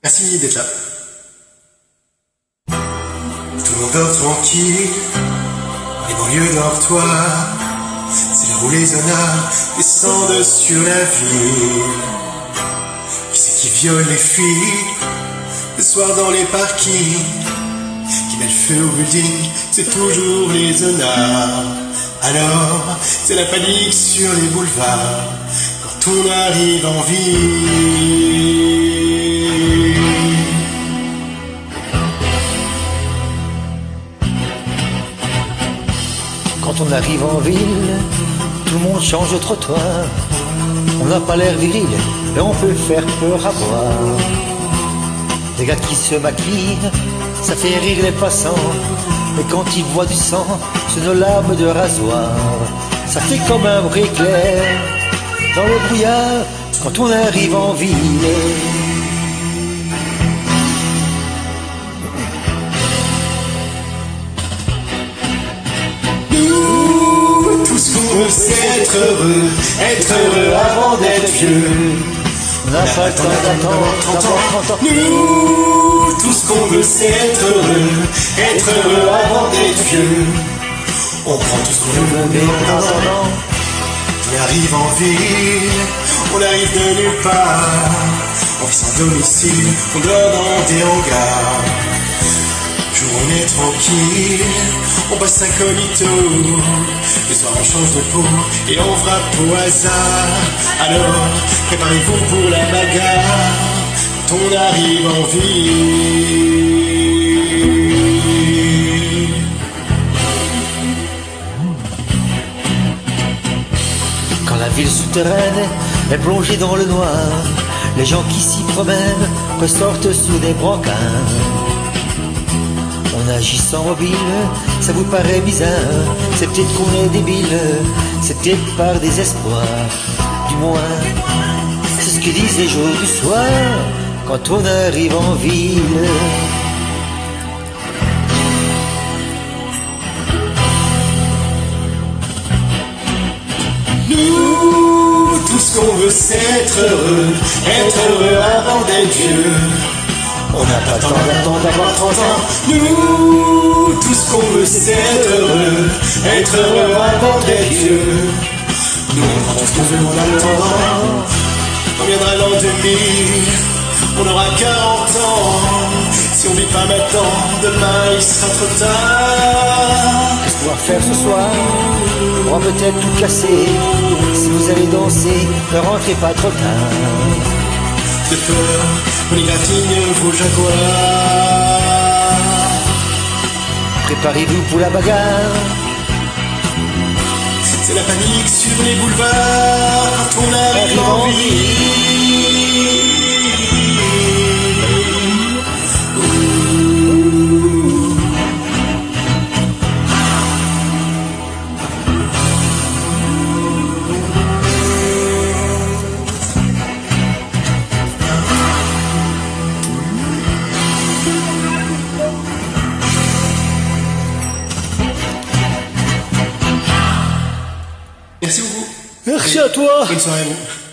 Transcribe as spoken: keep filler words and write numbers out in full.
Merci d'être là. Tout le monde dort tranquille, les banlieues dortoirs. C'est là où les honneurs descendent sur la ville. Qui c'est qui viole les filles le soir dans les parkings? Qui met le feu au building? C'est toujours les honneurs. Alors, c'est la panique sur les boulevards quand on arrive en ville. Quand on arrive en ville, tout le monde change de trottoir. On n'a pas l'air viril, et on peut faire peur à voir. Des gars qui se maquillent, ça fait rire les passants. Mais quand ils voient du sang sur nos lames de rasoir, ça fait comme un bruit clair dans le brouillard quand on arrive en ville. C'est être heureux, être heureux avant d'être vieux. On n'a pas le temps d'attendre trente ans. Nous, tout ce qu'on veut c'est être heureux, être heureux avant d'être vieux. On prend tout ce qu'on veut mais en attendant, on arrive en ville, on arrive de nulle part. On vit sans domicile, on dort dans des hangars. Jour on est tranquille, on passe incognito. Le soir on change de peau et on frappe au hasard. Alors préparez-vous pour la bagarre quand on arrive en ville. Quand la ville souterraine est plongée dans le noir, les gens qui s'y promènent ressortent sur des brancards. On agit sans mobile, ça vous paraît bizarre. C'est peut-être qu'on est débile, c'est peut-être par désespoir. Du moins, c'est ce que disent les jours du soir quand on arrive en ville. Nous, tout ce qu'on veut c'est être heureux, être heureux avant d'être vieux. On n'a pas le temps d'attendre d'avoir trente ans. Nous, tout ce qu'on veut c'est être heureux, être heureux avant d'être vieux. Nous on prend tout ce qu'on veut en attendant. On viendra l'an deux mille, on aura quarante ans. Si on vit pas maintenant, demain il sera trop tard. Qu'est-ce qu'on va faire ce soir? On va peut-être tout casser. Si vous allez danser, ne rentrez pas trop tard. De peur, on égratigne vos jaguars. Préparez-vous pour la bagarre. C'est la panique sur les boulevards quand on arrive en ville. Merci beaucoup. Merci à toi. Bonne soirée à vous.